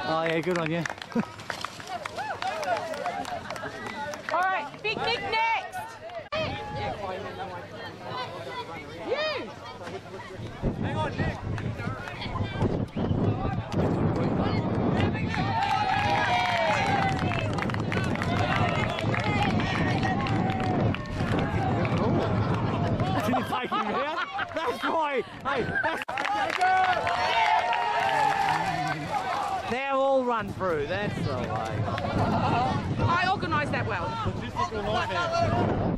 Oh yeah, good on you. All right, Big Nick next. You. Hang on, Nick. Did you take him out? That's right. Hey, that's... Now all run through. That's the way. I organised that well. Logistical nightmare.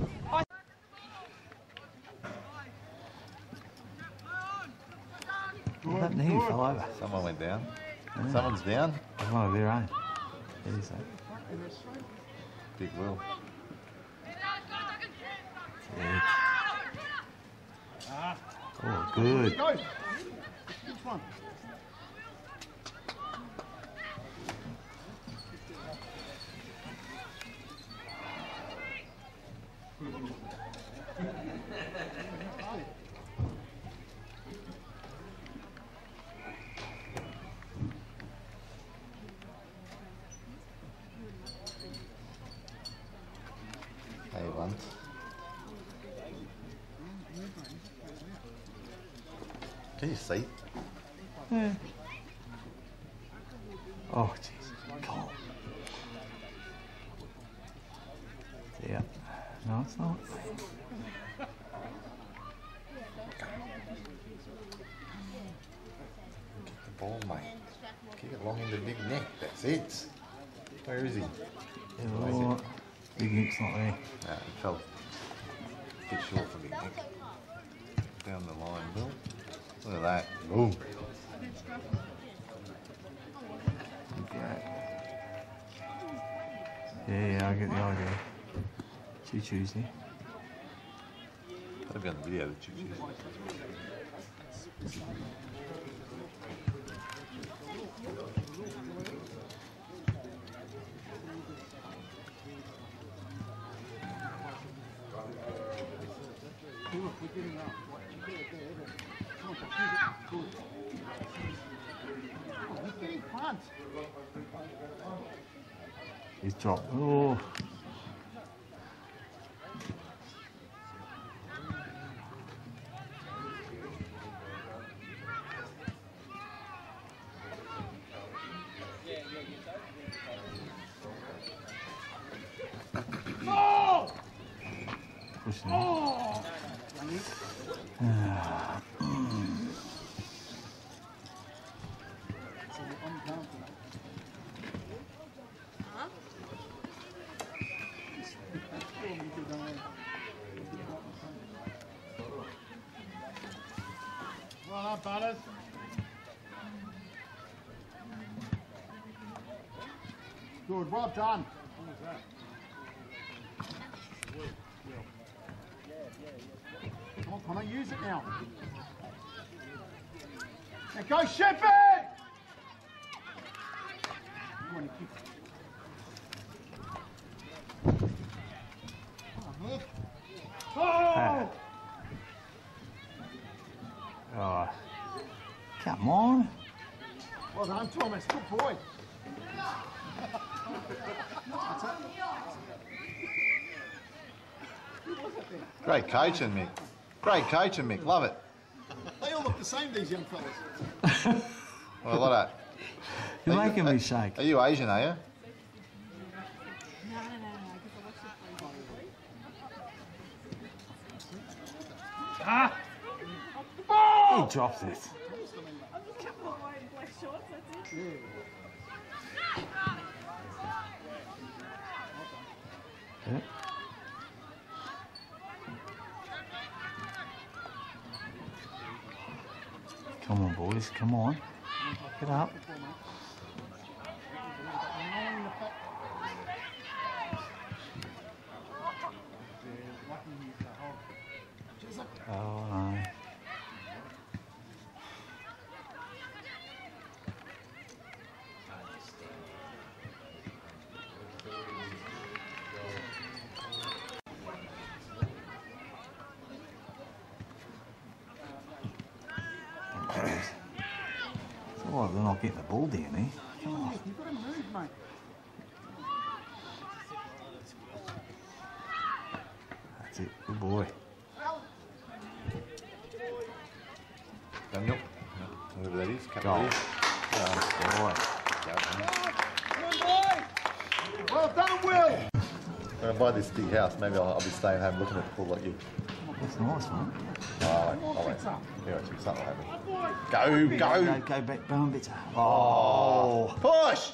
What happened to him? Fell over. Someone went down. Yeah. Someone's down. It's one of their own. What is that? Big Will. Yeah. Oh, good. Go. Which one? Hey, once. Can you see? Yeah. Oh, jeez. Cold. Yeah. No, it's not. Kick the ball, mate. Kick it long into Big Nick. That's it. Where is he? Oh, Big Nick's not there. Nah, he fell a bit short for Big Nick. Down the line, Bill. Look at that. Boom. Yeah, I get the idea. Choo-choo's here. That'll be on the video, the choo-choo. He's dropped. Oh. Pushing it. Well done, Butters. Good, well done. What was that? Come on, Connor, use it now. Now go, Shepherd! You want to kick. Oh! Oh. Come on. Well done, Thomas. Good boy. Great coaching, Mick. Great coaching, Mick. Love it. They all look the same, these young fellas. Well, what that? You're making me shake. Are you Asian, are you? He dropped it. Yeah. Come on, boys, come on. Get up. Oh, no. It's all right, they're not getting the ball down there. Come on, Nick, you've got to move, mate. That's it. Good boy. Daniel. Whoever that is. Captain. Goal. Boy. Well done, Will. When I buy this big house, maybe I'll be staying home looking at the pool like you. That's nice, man. Oh, I'll wait. Yeah, actually, something will happen. Go back, Bowen bits. Oh. Push!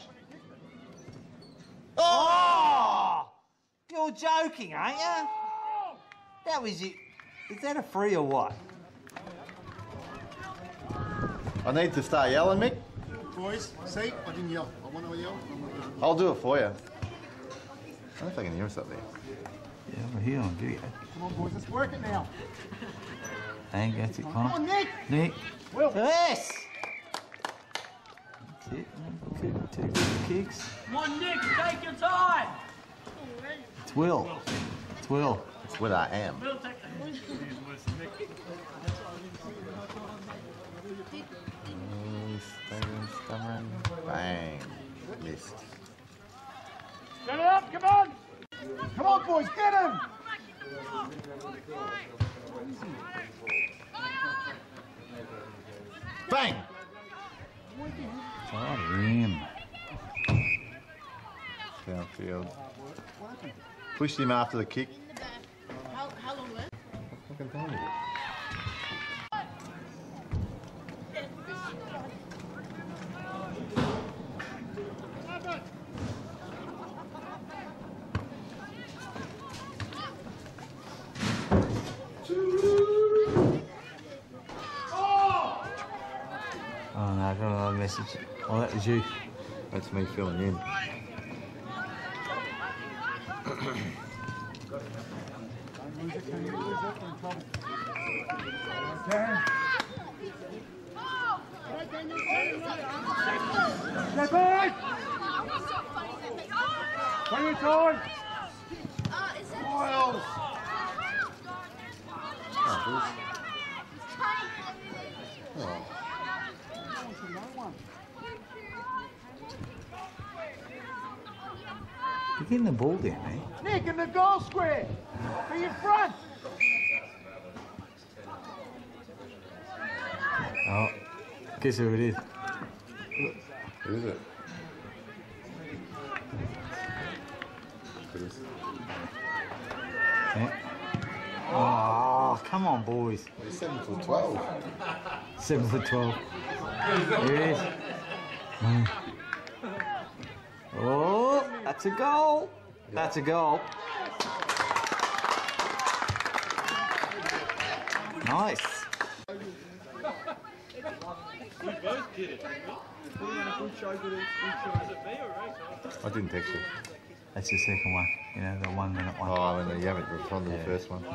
Oh! You're joking, aren't you? That was it. Is that a free or what? I need to start yelling, Mick. Boys, see, I didn't yell. I want to yell. I'll do it for you. I don't know if they can hear us up there. Yeah, we're here on video. Come on, boys, let's work it now. Hang, that's it, Come Connor. on, Nick. Nick. Will. Yes! That's it. Two good kicks. Come on, Nick, take your time. It's Will. It's Will. It's what I am. Stubborn. Bang. Missed. Get it up, come on. Come on, boys, get him. Bang! Got him. Downfield. Pushed him after the kick. How long left? What fucking time is it? Oh no, I got another message. Oh, that was you. That's me filling in. Don't lose it, can you lose it? You're in trouble. Okay. Step back! Take your time! Miles! You're getting the ball down, eh? Nick in the goal square! Be in front! Oh, guess who it is? Who is it? It is. Yeah. Oh, come on, boys. He's 7'12". 7'12". Here it is. Oh, that's a goal. That's a goal. Nice. I didn't text you. That's the second one. You know, the 1 minute one. Oh, and you haven't responded to the first one.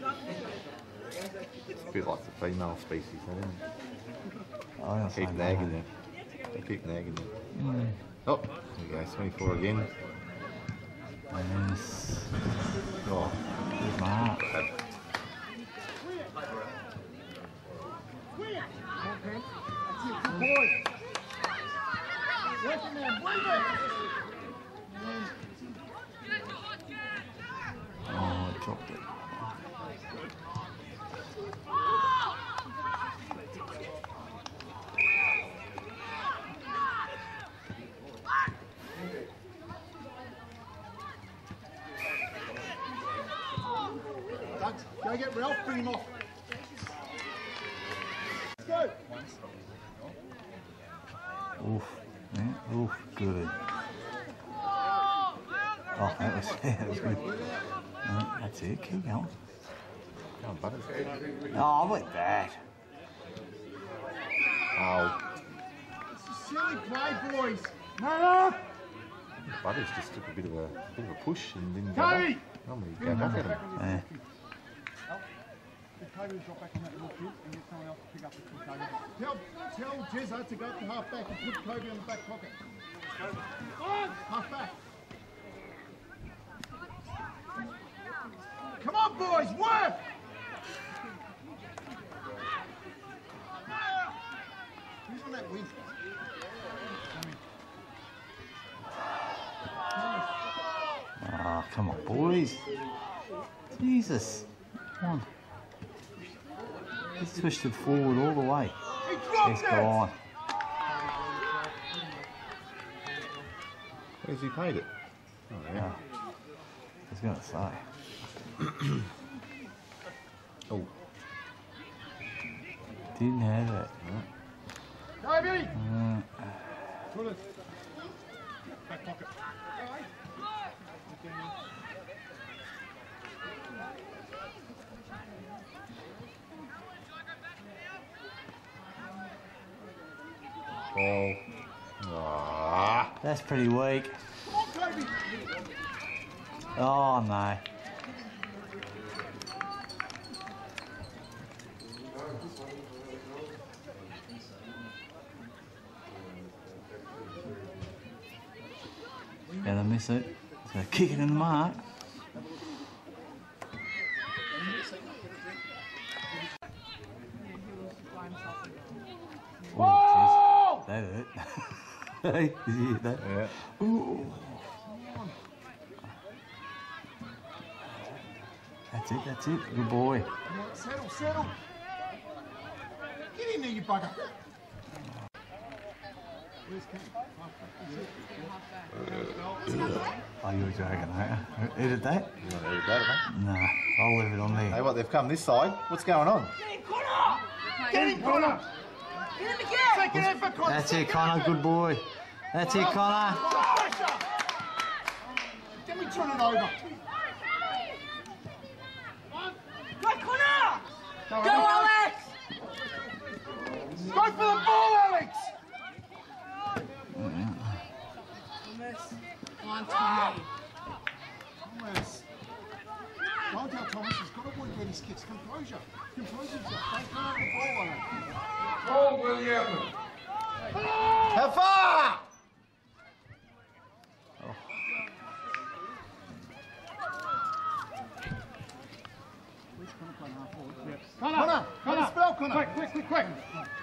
It's a bit like the female species, isn't it? I don't Keep say nagging no. you. They keep nagging you. Oh, there you go, 24 again. Yes. Oh, Good mark. Good boy! Working there, move it! Oh, I dropped it. Go get Ralph, bring him off. Let's go! Oof. Yeah, oof. Good. Oh, that was good. That's it. Keep going. oh, butters. Oh, with that. Oh, Silly play, boys! No! Butters just took a bit of a push and didn't go Cody! back. Normally you go back at him. Yeah. Cody will drop back on that little kid and get someone else to pick up the Cody. Tell Jezza to go up to half back and put Cody on the back pocket. Half back. Come on, boys, work! Who's on that wing? Come on, boys. Jesus. Come on. He's twisted forward all the way. He's gone. Where's he paid it? Oh, yeah. I was going to say. Oh. Didn't have it. Go, Billy! Pull it. Back pocket. Ball. Ah. That's pretty weak. Oh, no. Gonna miss it. He's gonna kick it in the mark. Oh, jeez. That hurt. Hey, did you hear that? Yeah. Ooh. That's it. Good boy. Come on, settle, settle. Get in there, you bugger. Where's Ken? Oh, you were joking, aren't you? Edit that? You want to edit that, mate? Nah, I'll leave it on there. Hey, what? They've come this side. What's going on? Get in, Connor! Get him again! Take it effort, Connor! That's it, Connor. Good boy. That's it, Connor. Get me turn it over. Go, Connor! Go, Go, Alex! Go for the ball, Alex! Come on, Tommy. Thomas. Don't tell Thomas he's got to avoid getting his kicks. Composure. Compose himself. Don't come out the ball on him. Go, William! How far? Connor! Connor! Spell, Connor! Quick, quick, quick, quick!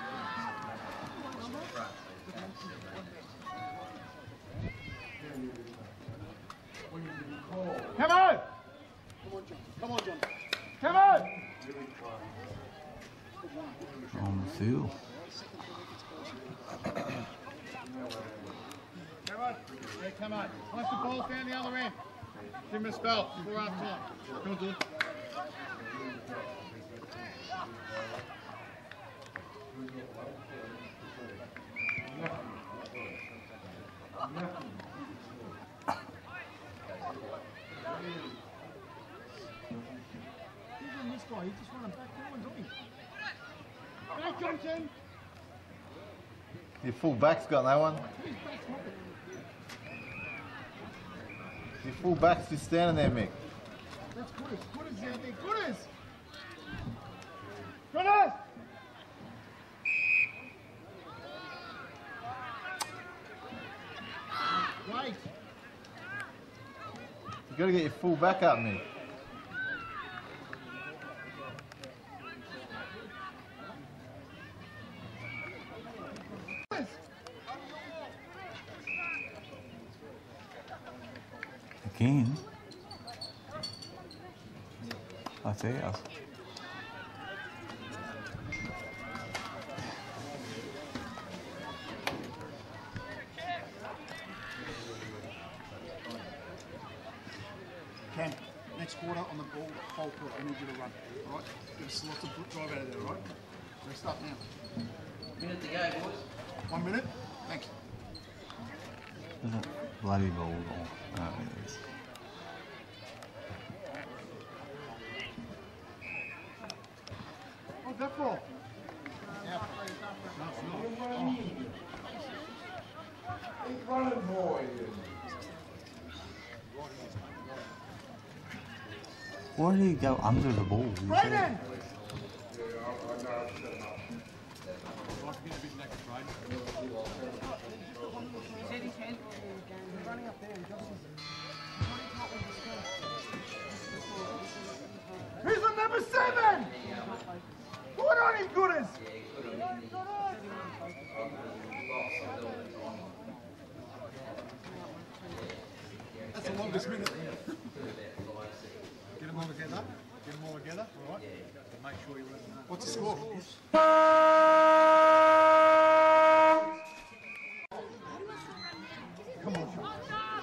Come on! Come on, John. Come on! On the field. Come on. Hey, come on. Once the ball's down the other end, give him a spell before half time. Come on, Dylan. This guy, he just running back forwards, isn't he? Back, Johnson! Your full back's got that one. Your full back's just standing there, Mick. That's good as there, good as! Good as! Wait! You got to get your full back up, Mick. Again. That's ours. Cam, next quarter on the ball, whole court, I need you to run, all right? Give us lots of drive out of there, all right? Rest up now. Minute to go, boys. 1 minute? Thanks. Is it bloody ball or no, it is. What's that for? Keep running, boys. Why did he go under the ball? Brayden! Who's on number 7? Put on him, Gooders! That's the longest minute. together. Get them all together, all right? And make sure you let them know. What's the score? Come on, Sean.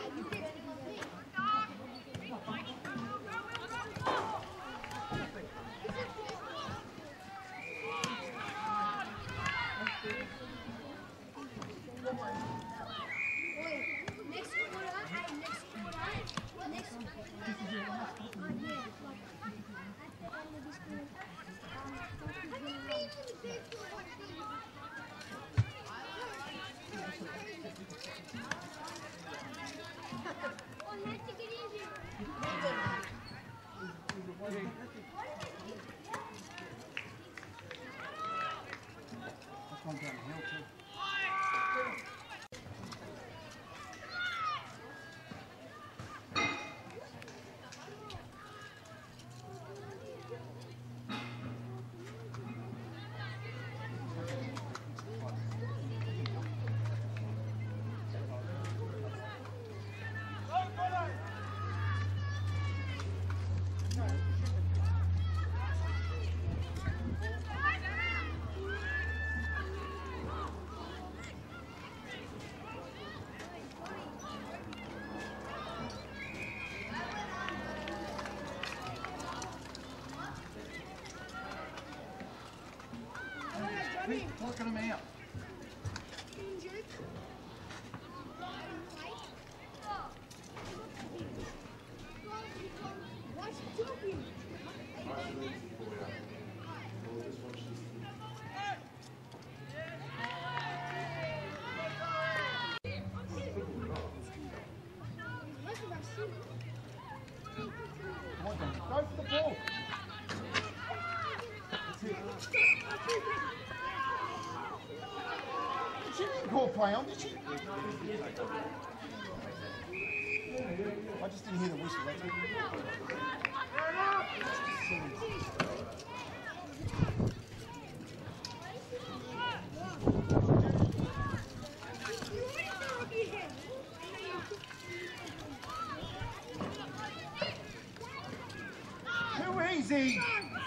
Keep plucking them out. Go for the ball. She didn't call play on, did she? I just didn't hear the whistle, that's it. Too easy!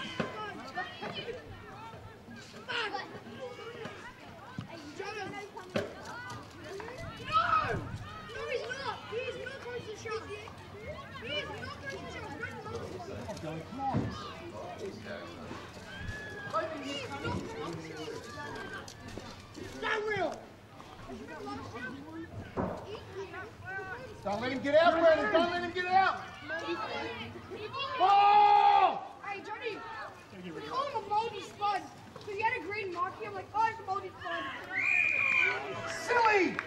Come on. Don't let him get out, Brandon. Don't let him get out. Oh! Hey, Johnny. We call him a moldy spud. So he had a green marking. I'm like, oh, it's a moldy spud. Silly!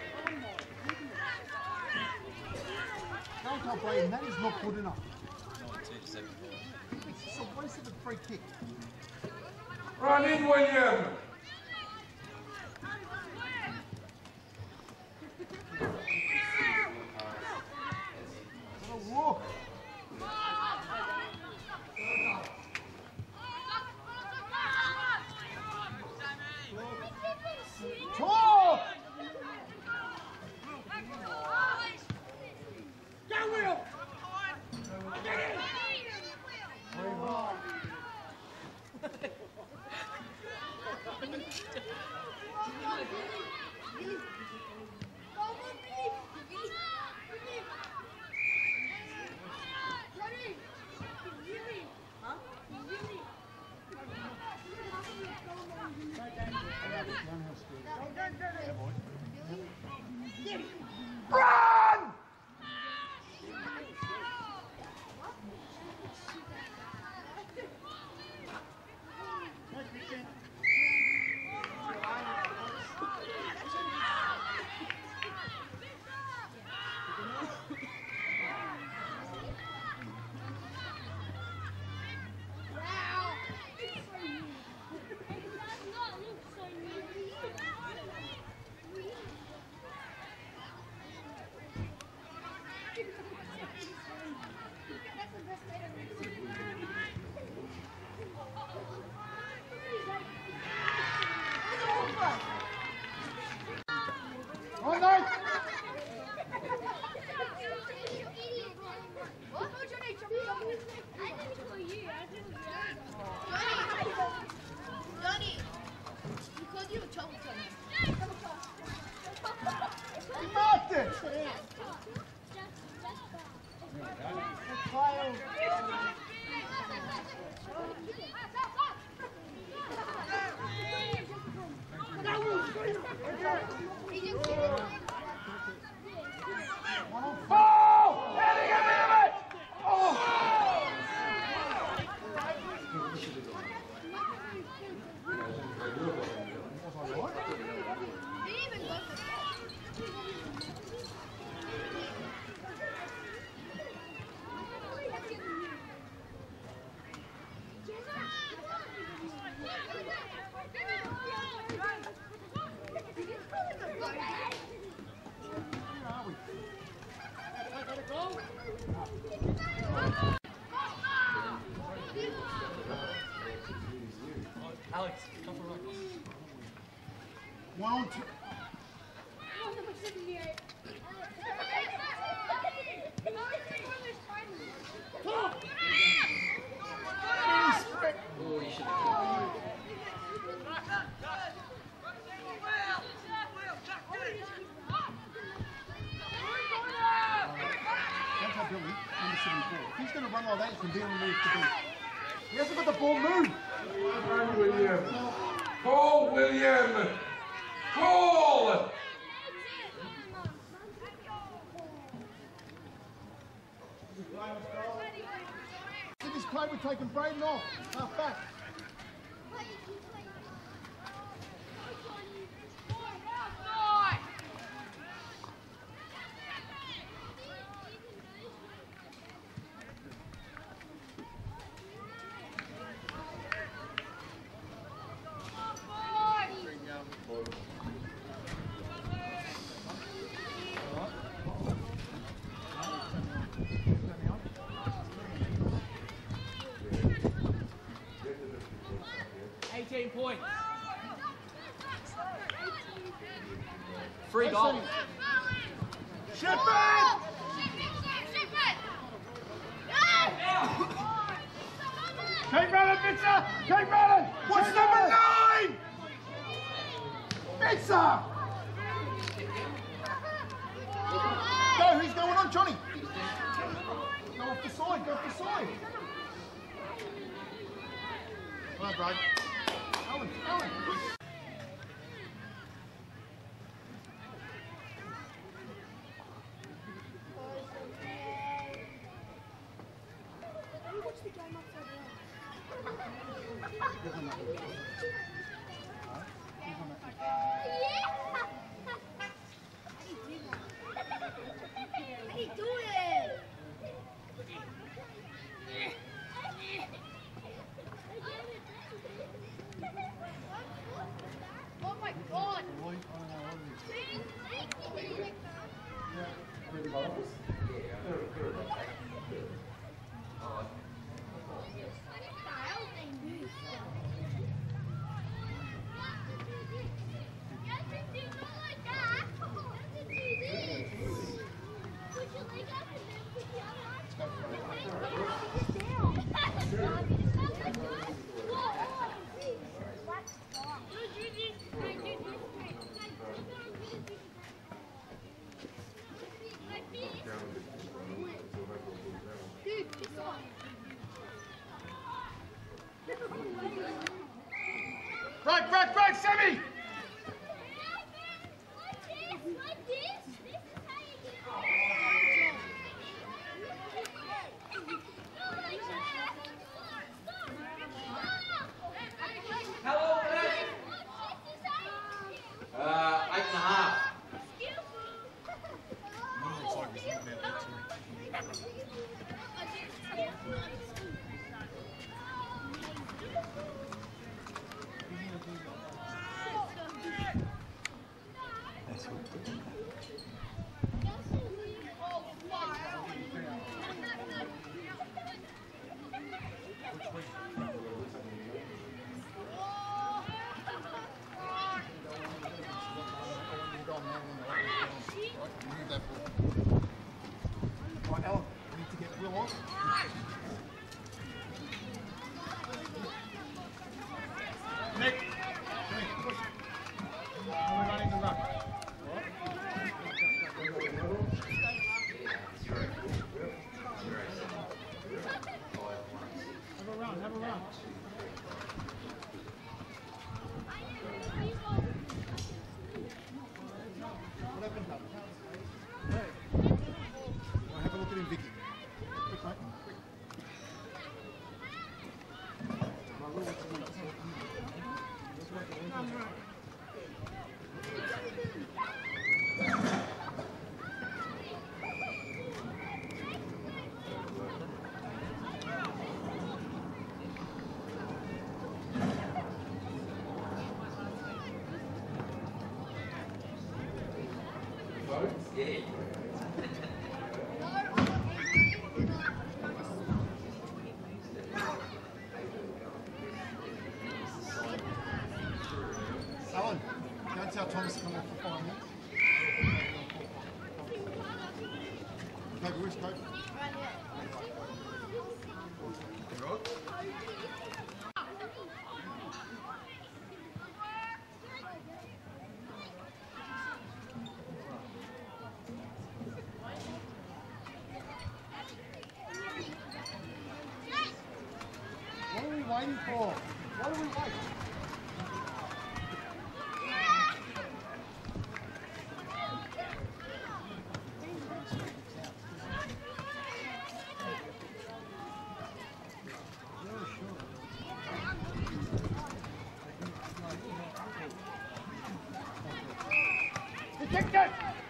Don't tell Brandon, that is not good enough. It's a waste of a free kick. Run in, William! What a walk. Talk! Go, Will! Run! On, Nate! What? Oh! Heading a minute! Oh! Alex, come for one. 1 on 2. Oh, you should have. That's how Billy, number 74. If he's going to run like that, you can be on the move to beat. He hasn't got the ball moved. William. Call, William. Call. Look at this play, we're taking Braden off. Half back. Point. Free goal. Shepard! Keep running, Bitzer! Keep running! What's number 9? Bitzer! Go, who's going on, Johnny? Go off the side, go off the side. All right, bro. Alan, Alan. Right, Sammy! How long for that? 8.5. Right, Alan, we need to get Will off. Nick, come here, push. Now we're running the run. Have a run, have a run. Alan, don't tell Thomas to come off for 5 minutes. Take a risk, coach. What are we waiting for? What are we waiting? Kick it!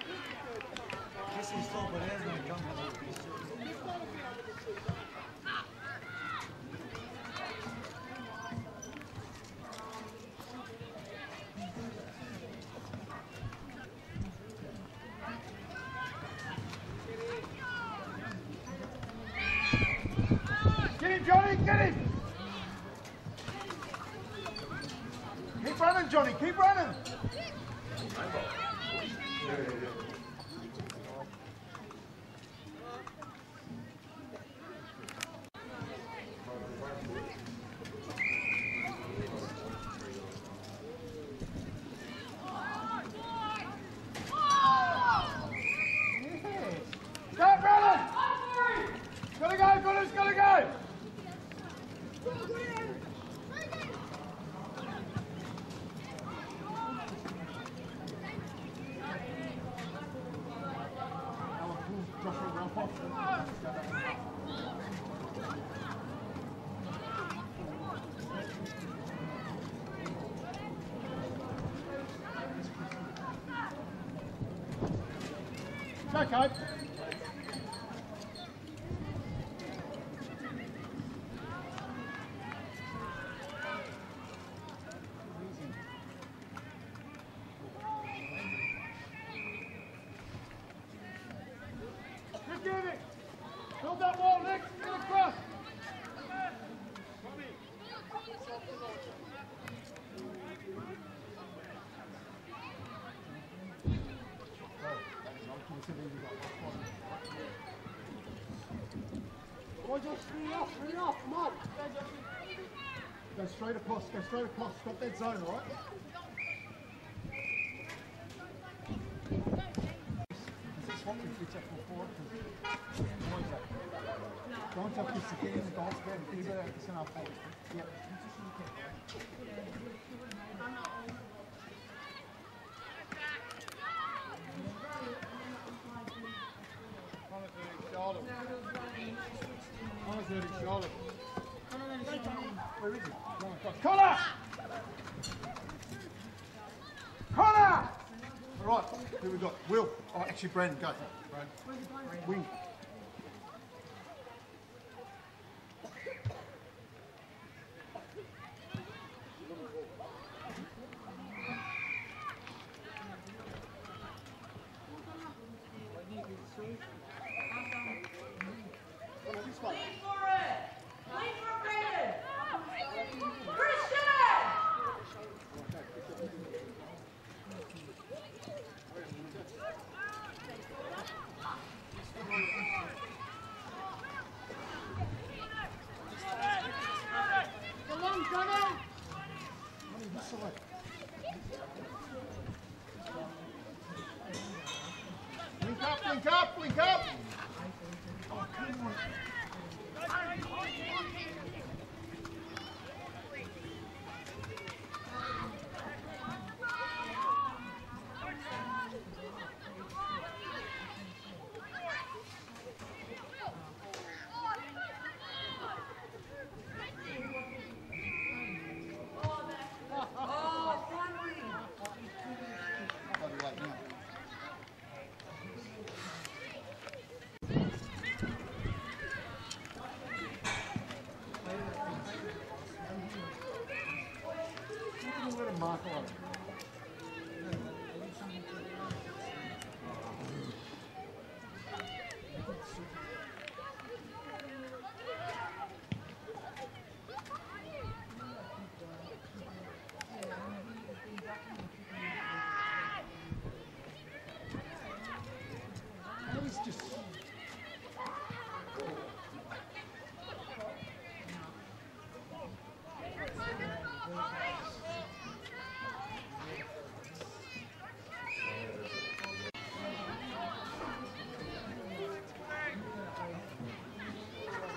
Get him, Johnny, get him! Keep running, Johnny, keep running! Stop running! Gotta go, Gunners, gotta go! Alan, pull Joshua Ralph off. Go, Coach. Keep doing it! Build that wall, Nick! Get across! Boys, just free off, come on. Go straight across, stop that zone, all right? Is this what we fit up for? Don't have to get in the dance bed, either at the center forward. Yep. Charlotte. Where is he? Connor! Connor! All right, who we got? Will. Oh, actually, Brandon, go. Brandon. Wing. Link up! Oh, come on.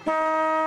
Come on.